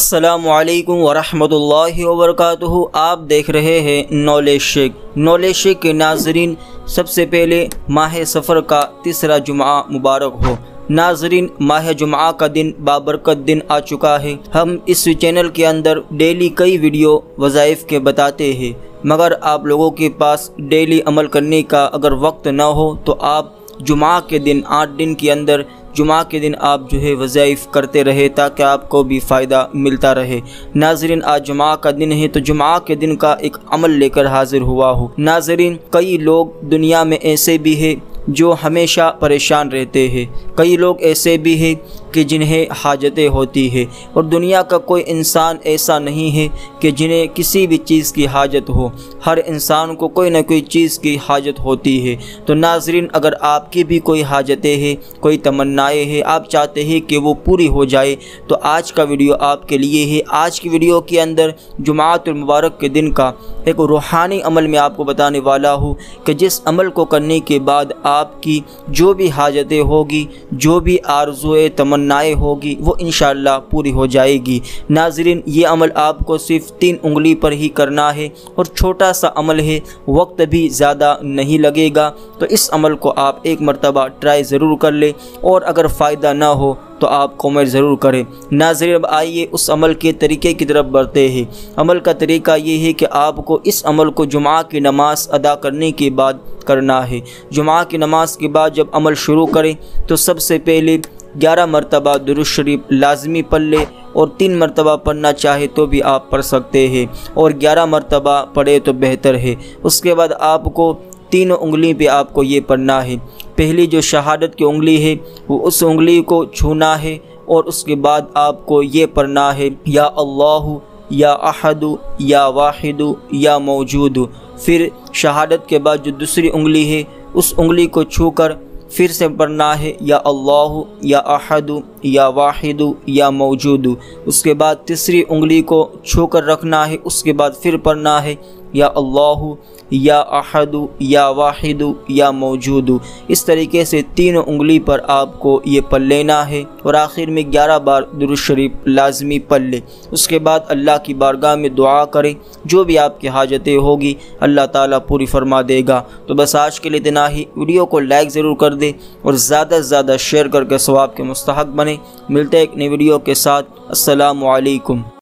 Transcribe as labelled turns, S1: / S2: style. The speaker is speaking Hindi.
S1: अस्सलामुअलैकुम वरहमतुल्लाहि वबरकातुहू। आप देख रहे हैं नॉलेज शेक। नॉलेज शेक के नाजरीन, सबसे पहले माह सफ़र का तीसरा जुमा मुबारक हो। नाजरीन, माह जुमा का दिन बाबरकत दिन आ चुका है। हम इस चैनल के अंदर डेली कई वीडियो वज़ाइफ के बताते हैं, मगर आप लोगों के पास डेली अमल करने का अगर वक्त ना हो तो आप जुमा के दिन 8 दिन के अंदर जुमा के दिन आप जो है वज़ाइफ करते रहे ताकि आपको भी फ़ायदा मिलता रहे। नाजरीन, आज जुमा का दिन है तो जुमा के दिन का एक अमल लेकर हाजिर हुआ हूँ। नाजरीन, कई लोग दुनिया में ऐसे भी हैं जो हमेशा परेशान रहते हैं, कई लोग ऐसे भी हैं कि जिन्हें हाजतें होती है, और दुनिया का कोई इंसान ऐसा नहीं है कि जिन्हें किसी भी चीज़ की हाजत हो। हर इंसान को कोई ना कोई चीज़ की हाजत होती है। तो नाजरीन, अगर आपकी भी कोई हाजतें हैं, कोई तमन्नाएँ हैं, आप चाहते हैं कि वो पूरी हो जाए, तो आज का वीडियो आपके लिए है। आज की वीडियो के अंदर जुमातुल मुबारक के दिन का एक रूहानी अमल मैं आपको बताने वाला हूँ कि जिस अमल को करने के बाद आपकी जो भी हाजतें होगी, जो भी आरज़ुएँ तमन्नाएँ होगी, वो इंशाअल्लाह पूरी हो जाएगी। नाज़रीन, ये अमल आपको सिर्फ 3 उंगली पर ही करना है और छोटा सा अमल है, वक्त भी ज़्यादा नहीं लगेगा। तो इस अमल को आप एक मरतबा ट्राई ज़रूर कर लें, और अगर फ़ायदा ना हो तो आप कमेंट ज़रूर करें। नाज़रीन, अब आइए उस अमल के तरीके की तरफ बढ़ते हैं। अमल का तरीका ये है कि आपको इस अमल को जुमा की नमाज़ अदा करने के बाद करना है। जुमा की नमाज के बाद जब अमल शुरू करें तो सबसे पहले 11 मरतबा दुरूद शरीफ लाजमी पढ़ ले, और 3 मरतबा पढ़ना चाहे तो भी आप पढ़ सकते हैं, और 11 मरतबा पढ़े तो बेहतर है। उसके बाद आपको 3 उंगली पे आपको ये पढ़ना है। पहली जो शहादत की उंगली है वो उस उंगली को छूना है, और उसके बाद आपको ये पढ़ना है, या अल्लाहु या अहदु या वाहिदु या मौजूदु। फिर शहादत के बाद जो दूसरी उंगली है उस उंगली को छूकर फिर से पढ़ना है, या अल्लाहु या अहदु या वाहिदु या मौजूदु। उसके बाद तीसरी उंगली को छूकर रखना है, उसके बाद फिर पढ़ना है, या अल्लाहु या अहदु या वाहिदु या मौजूदु। इस तरीके से 3 उंगली पर आपको ये पढ़ लेना है, और आखिर में 11 बार दुरूद शरीफ लाजमी पढ़ ले। उसके बाद अल्लाह की बारगाह में दुआ करें, जो भी आपकी हाजतें होगी अल्लाह ताला पूरी फरमा देगा। तो बस आज के लिए इतना ही। वीडियो को लाइक ज़रूर कर दें और ज़्यादा से ज़्यादा शेयर करके सवाब के मुस्तहक बने। मिलते हैं एक नई वीडियो के साथ। अस्सलामु अलैकुम।